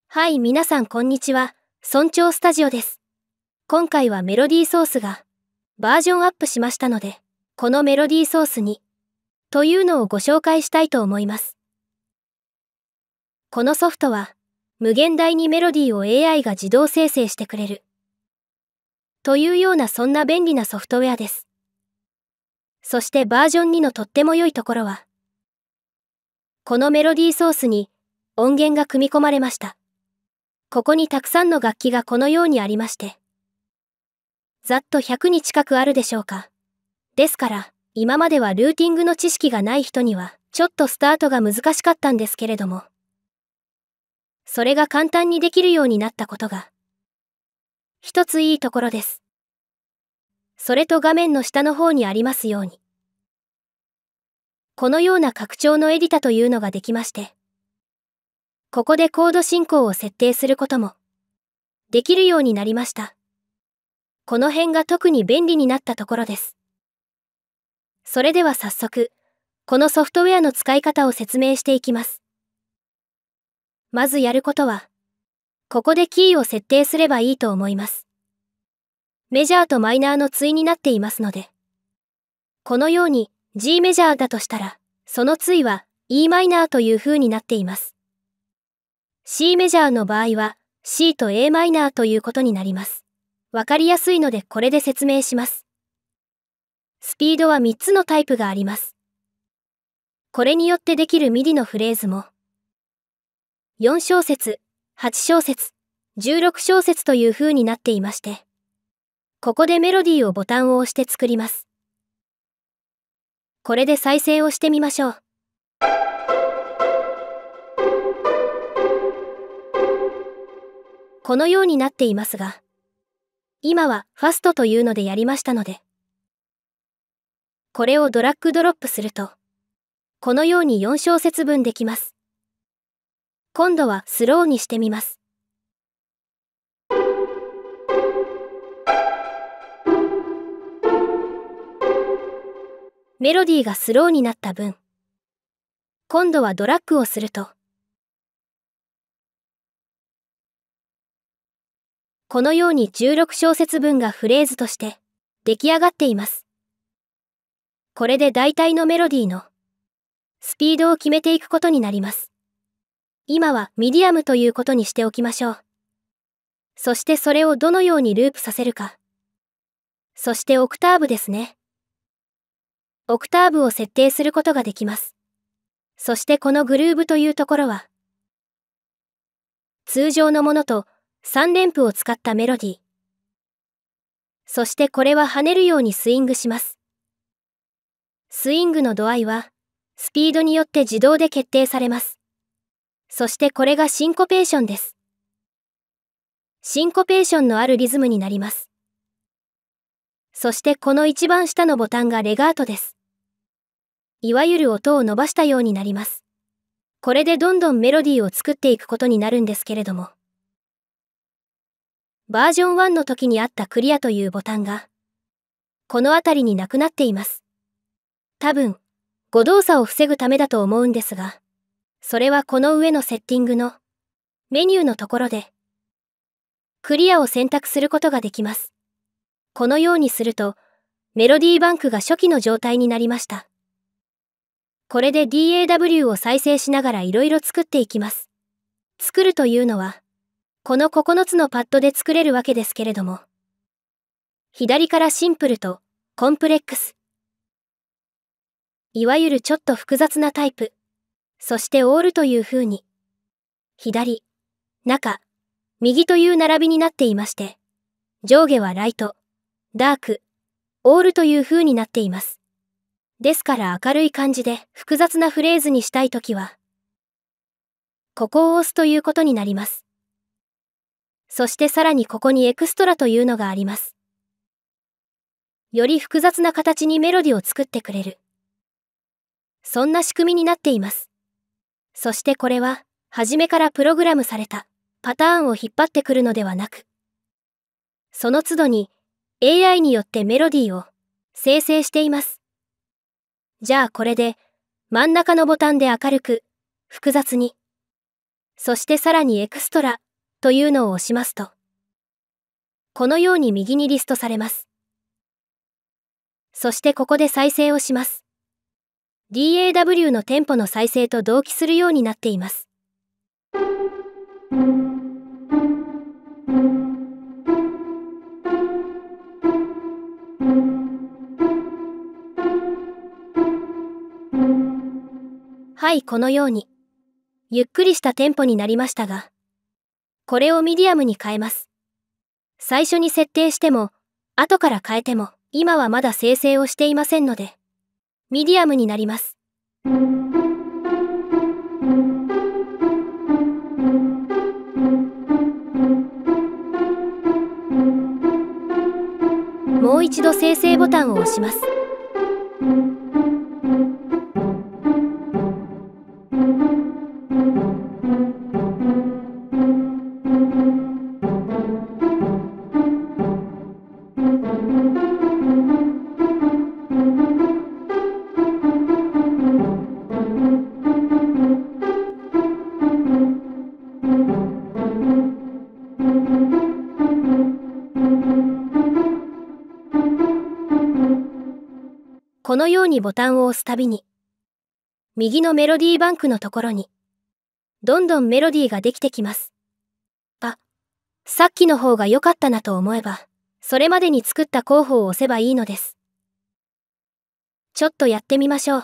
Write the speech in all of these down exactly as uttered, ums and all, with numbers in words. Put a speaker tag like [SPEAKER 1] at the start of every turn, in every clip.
[SPEAKER 1] はい、皆さんこんにちは。村長スタジオです。今回はメロディーソースがバージョンアップしましたので、このメロディーソースにというのをご紹介したいと思います。このソフトは無限大にメロディーを エーアイ が自動生成してくれるというようなそんな便利なソフトウェアです。そしてバージョンにのとっても良いところは、このメロディーソースに音源が組み込まれました。ここにたくさんの楽器がこのようにありまして、ざっとひゃくに近くあるでしょうか。ですから、今まではルーティングの知識がない人には、ちょっとスタートが難しかったんですけれども、それが簡単にできるようになったことが、一ついいところです。それと画面の下の方にありますように、このような拡張のエディタというのができまして、ここでコード進行を設定することもできるようになりました。この辺が特に便利になったところです。それでは早速、このソフトウェアの使い方を説明していきます。まずやることは、ここでキーを設定すればいいと思います。メジャーとマイナーの対になっていますので、このように G メジャーだとしたら、その対は E マイナーという風になっています。C メジャーの場合は C と A マイナーということになります。わかりやすいのでこれで説明します。スピードはみっつのタイプがあります。これによってできるミディのフレーズもよん小節、はち小節、じゅうろく小節という風になっていまして、ここでメロディーをボタンを押して作ります。これで再生をしてみましょう。このようになっていますが、今はファストというのでやりましたので、これをドラッグドロップすると、このようによん小節分できます。今度はスローにしてみます。メロディーがスローになった分、今度はドラッグをすると、このようにじゅうろく小節分がフレーズとして出来上がっています。これで大体のメロディーのスピードを決めていくことになります。今はミディアムということにしておきましょう。そしてそれをどのようにループさせるか。そしてオクターブですね。オクターブを設定することができます。そしてこのグルーブというところは、通常のものとさん連符を使ったメロディー。そしてこれは跳ねるようにスイングします。スイングの度合いは、スピードによって自動で決定されます。そしてこれがシンコペーションです。シンコペーションのあるリズムになります。そしてこの一番下のボタンがレガートです。いわゆる音を伸ばしたようになります。これでどんどんメロディーを作っていくことになるんですけれども、バージョンワンの時にあったクリアというボタンが、この辺りになくなっています。多分、誤動作を防ぐためだと思うんですが、それはこの上のセッティングのメニューのところで、クリアを選択することができます。このようにすると、メロディーバンクが初期の状態になりました。これで ディーエーダブリュー を再生しながらいろいろ作っていきます。作るというのは、このここのつのパッドで作れるわけですけれども、左からシンプルとコンプレックス、いわゆるちょっと複雑なタイプ、そしてオールという風に、左、中、右という並びになっていまして、上下はライト、ダーク、オールという風になっています。ですから明るい感じで複雑なフレーズにしたいときは、ここを押すということになります。そしてさらにここにエクストラというのがあります。より複雑な形にメロディを作ってくれる。そんな仕組みになっています。そしてこれは、初めからプログラムされたパターンを引っ張ってくるのではなく、その都度に エーアイ によってメロディーを生成しています。じゃあこれで真ん中のボタンで明るく、複雑にそしてさらにエクストラというのを押しますと、このように右にリストされます。そしてここで再生をします。ディーエーダブリュー のテンポの再生と同期するようになっています。はい、このようにゆっくりしたテンポになりましたが、これをミディアムに変えます。最初に設定しても後から変えても今はまだ生成をしていませんので、ミディアムになります。もう一度生成ボタンを押します。このようにボタンを押すたびに、右のメロディーバンクのところに、どんどんメロディーができてきます。あ、さっきの方が良かったなと思えば、それまでに作った候補を押せばいいのです。ちょっとやってみましょう。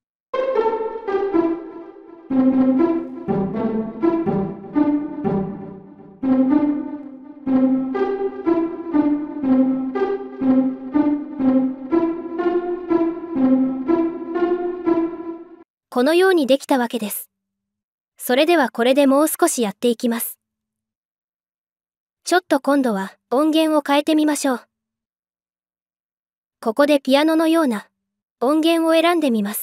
[SPEAKER 1] このようにできたわけです。それではこれでもう少しやっていきます。ちょっと今度は音源を変えてみましょう。ここでピアノのような音源を選んでみます。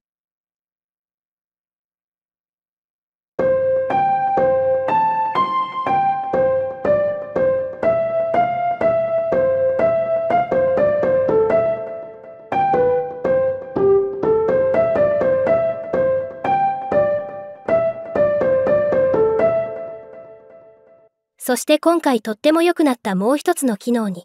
[SPEAKER 1] そして今回とっても良くなったもう一つの機能に、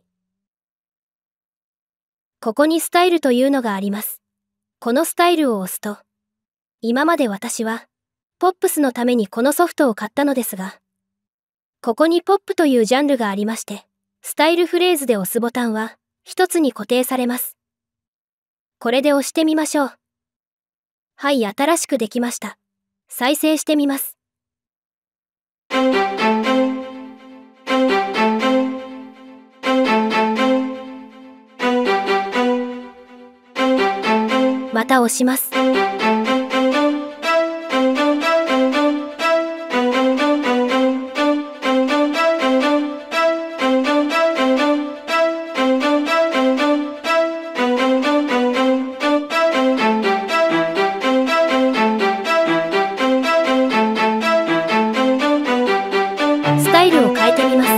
[SPEAKER 1] ここにスタイルというのがあります。このスタイルを押すと、今まで私はポップスのためにこのソフトを買ったのですが、ここにポップというジャンルがありまして、スタイルフレーズで押すボタンは一つに固定されます。これで押してみましょう。はい、新しくできました。再生してみます。また押します。スタイルを変えてみます。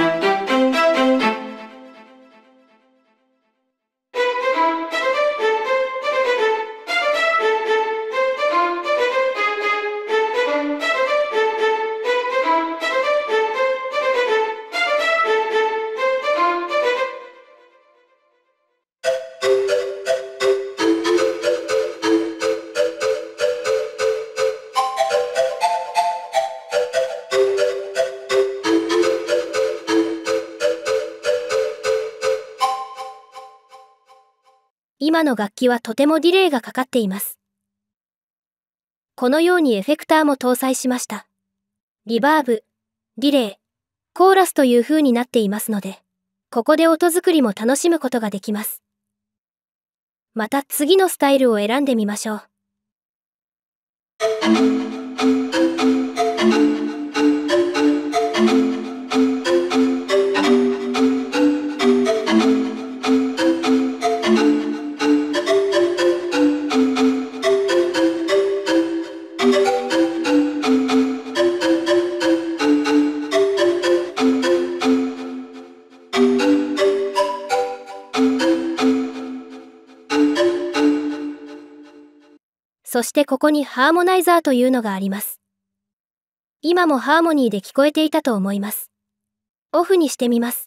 [SPEAKER 1] 今の楽器はとてもディレイがかかっています。このようにエフェクターも搭載しました。リバーブ、ディレイ、コーラスという風になっていますので、ここで音作りも楽しむことができます。また次のスタイルを選んでみましょう。そしてここにハーモナイザーというのがあります。 今もハーモニーで聞こえていたと思います。オフにしてみます。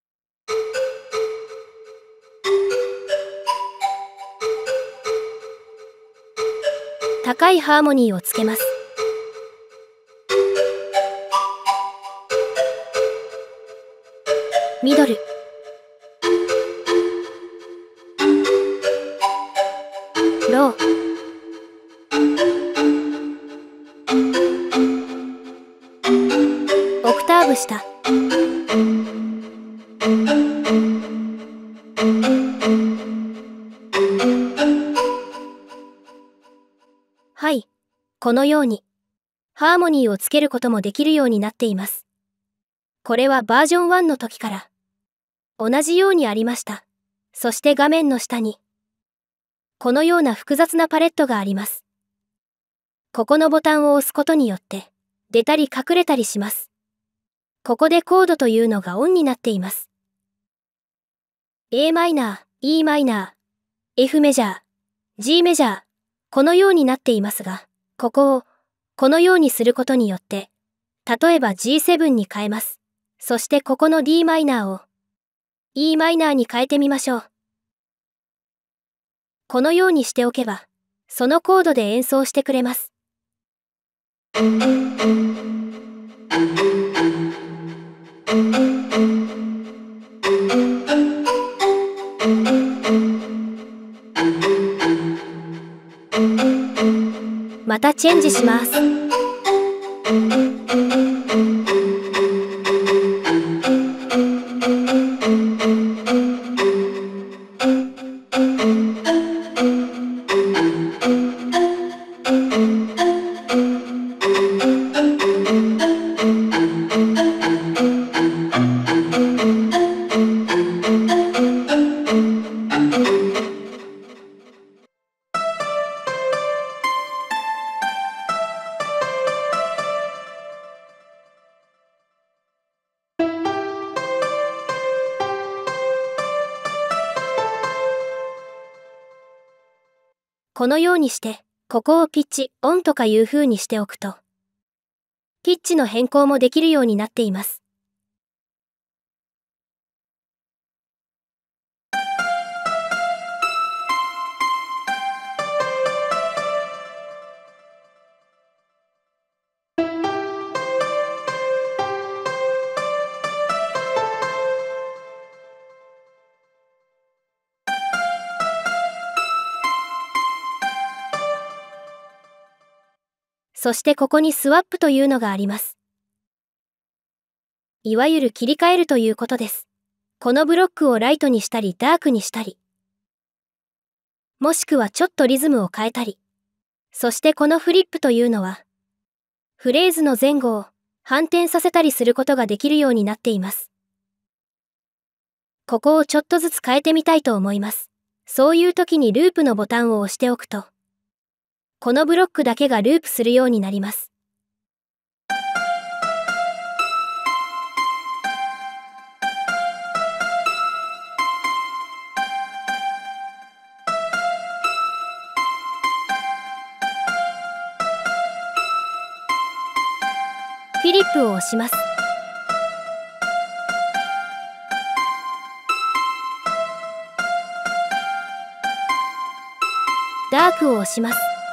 [SPEAKER 1] 高いハーモニーをつけます。ミドル。ロー。オクターブ下。はい、このようにハーモニーをつけることもできるようになっています。これはバージョンワンの時から同じようにありました。そして画面の下にこのような複雑なパレットがあります。ここのボタンを押すことによって出たり隠れたりします。ここでコードというのがオンになっています。A マイナー、E マイナー、F メジャー、G メジャー、このようになっていますが、ここをこのようにすることによって、例えば ジーセブン に変えます。そしてここの D マイナーを E マイナーに変えてみましょう。このようにしておけば、そのコードで演奏してくれます。またチェンジします。このようにして、ここをピッチオンとかいう風にしておくと、ピッチの変更もできるようになっています。そしてここにスワップというのがあります。いわゆる切り替えるということです。このブロックをライトにしたりダークにしたり、もしくはちょっとリズムを変えたり、そしてこのフリップというのは、フレーズの前後を反転させたりすることができるようになっています。ここをちょっとずつ変えてみたいと思います。そういう時にループのボタンを押しておくと、このブロックだけがループするようになります。フィリップを押します。ダークを押します。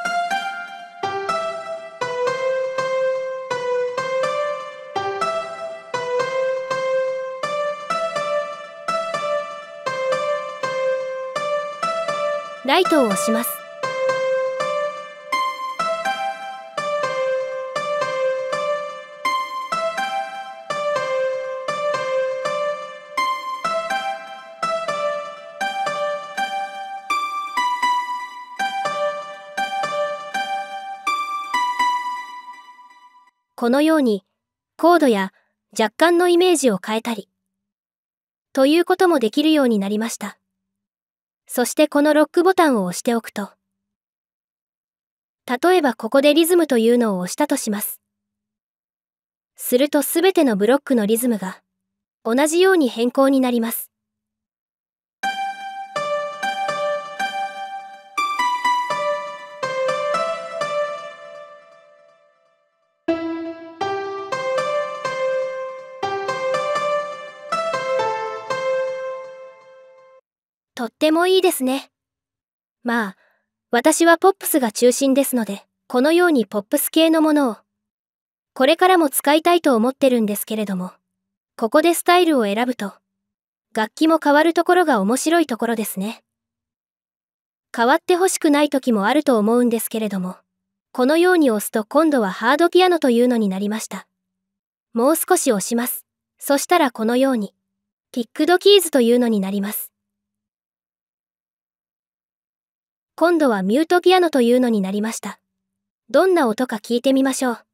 [SPEAKER 1] ライトを押します。このようにコードや若干のイメージを変えたりということもできるようになりました。そしてこのロックボタンを押しておくと、例えばここでリズムというのを押したとします。するとすべてのブロックのリズムが同じように変更になります。 とってもいいですね。まあ、私はポップスが中心ですので、このようにポップス系のものを、これからも使いたいと思ってるんですけれども、ここでスタイルを選ぶと、楽器も変わるところが面白いところですね。変わってほしくない時もあると思うんですけれども、このように押すと今度はハードピアノというのになりました。もう少し押します。そしたらこのように、ピックドキーズというのになります。今度はミュートピアノというのになりました。どんな音か聞いてみましょう。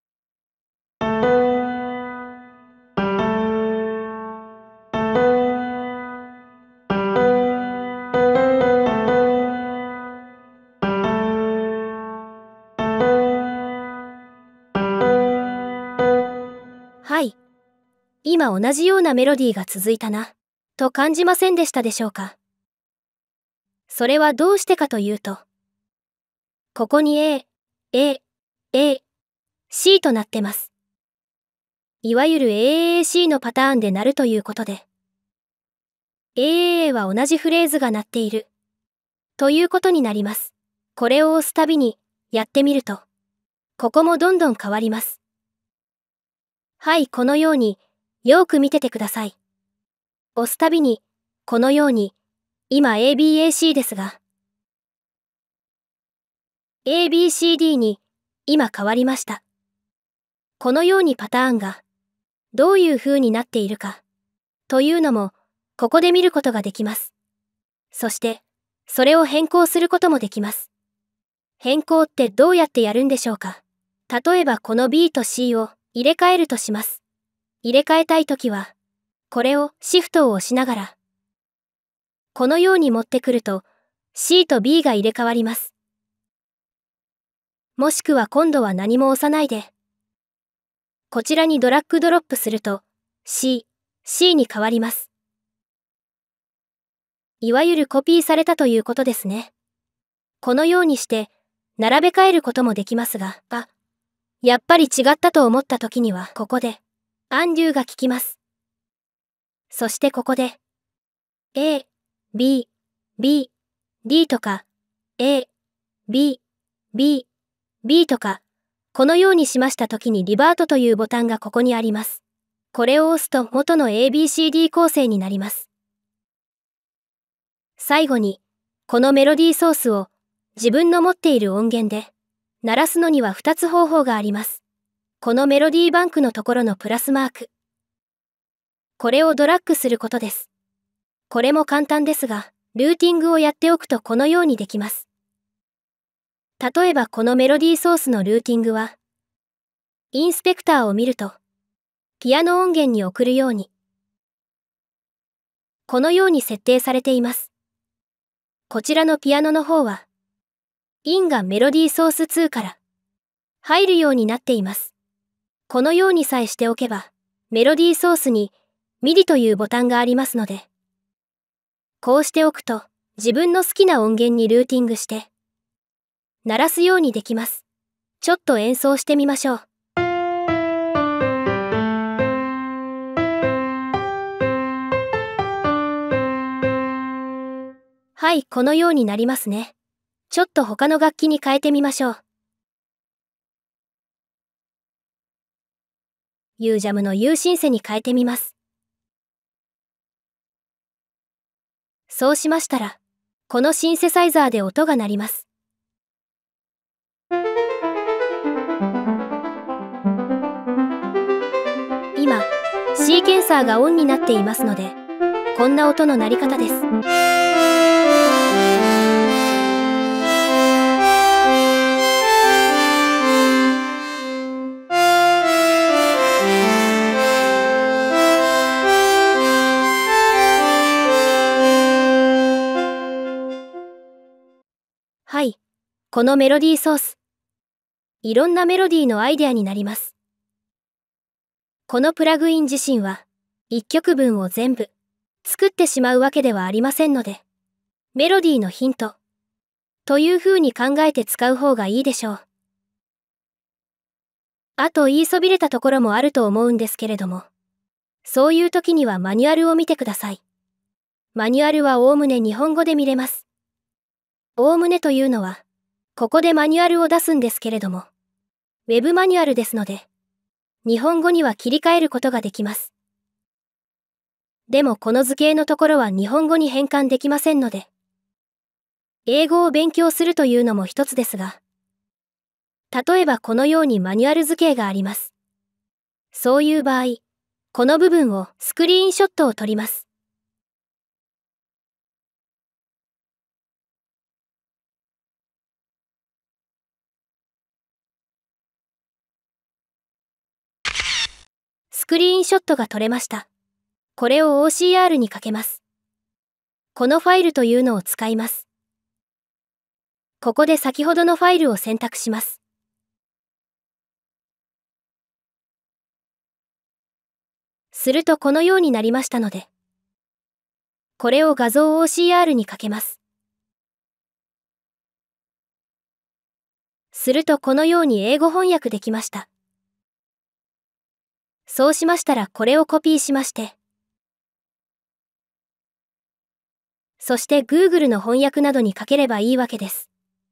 [SPEAKER 1] はい。今同じようなメロディーが続いたな、と感じませんでしたでしょうか。それはどうしてかというと、ここに A、A、A、C となってます。いわゆる エーエーエーシー のパターンで鳴るということで、エーエーエー は同じフレーズが鳴っている、ということになります。これを押すたびに、やってみると、ここもどんどん変わります。はい、このように、よーく見ててください。押すたびに、このように、今 エービーエーシー ですが、エービーシーディー に、今変わりました。このようにパターンが、どういう風になっているか、というのも、ここで見ることができます。そして、それを変更することもできます。変更ってどうやってやるんでしょうか。例えばこの B と C を入れ替えるとします。入れ替えたいときは、これをシフトを押しながら、このように持ってくると C と B が入れ替わります。もしくは今度は何も押さないで、こちらにドラッグドロップすると C、C に変わります。いわゆるコピーされたということですね。このようにして並べ替えることもできますが、あ、やっぱり違ったと思った時にはここでアンドゥが効きます。そしてここで A、B、B、D とか A、B、B、B とかこのようにしました時にリバートというボタンがここにあります。これを押すと元の エービーシーディー 構成になります。最後にこのメロディーソースを自分の持っている音源で鳴らすのにはふたつ方法があります。このメロディーバンクのところのプラスマーク。これをドラッグすることです。これも簡単ですが、ルーティングをやっておくとこのようにできます。例えばこのメロディーソースのルーティングは、インスペクターを見ると、ピアノ音源に送るように、このように設定されています。こちらのピアノの方は、インがメロディーソースツーから入るようになっています。このようにさえしておけば、メロディーソースに ミディ というボタンがありますので、こうしておくと自分の好きな音源にルーティングして、鳴らすようにできます。ちょっと演奏してみましょう。はい、このようになりますね。ちょっと他の楽器に変えてみましょう。ユージャムのユーシンセに変えてみます。そうしましたら、このシンセサイザーで音が鳴ります。今、シーケンサーがオンになっていますので、こんな音の鳴り方です。はい、このメロディーソース。いろんなメロディーのアイデアになります。このプラグイン自身はいっきょくぶんを全部作ってしまうわけではありませんので、メロディーのヒントという風に考えて使う方がいいでしょう。あと言いそびれたところもあると思うんですけれども、そういう時にはマニュアルを見てください。 マニュアルはおおむね日本語で見れます。おおむねというのは、ここでマニュアルを出すんですけれども、ウェブマニュアルですので、日本語には切り替えることができます。でもこの図形のところは日本語に変換できませんので、英語を勉強するというのも一つですが、例えばこのようにマニュアル図形があります。そういう場合、この部分をスクリーンショットを撮ります。スクリーンショットが撮れました。これを オーシーアール にかけます。このファイルというのを使います。ここで先ほどのファイルを選択します。するとこのようになりましたので、これを画像 オーシーアール にかけます。するとこのように英語翻訳できました。そうしましたらこれをコピーしまして、そして Google の翻訳などにかければいいわけです。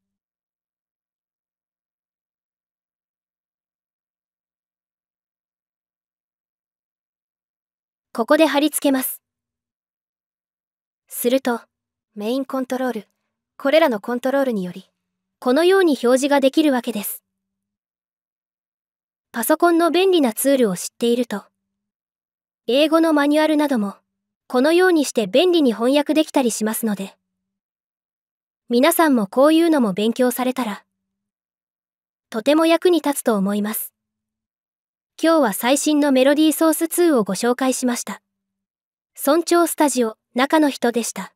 [SPEAKER 1] ここで貼り付けます。すると、メインコントロール、これらのコントロールにより、このように表示ができるわけです。パソコンの便利なツールを知っていると、英語のマニュアルなども、このようにして便利に翻訳できたりしますので、皆さんもこういうのも勉強されたら、とても役に立つと思います。今日は最新のメロディーソースツーをご紹介しました。村長スタジオ、中の人でした。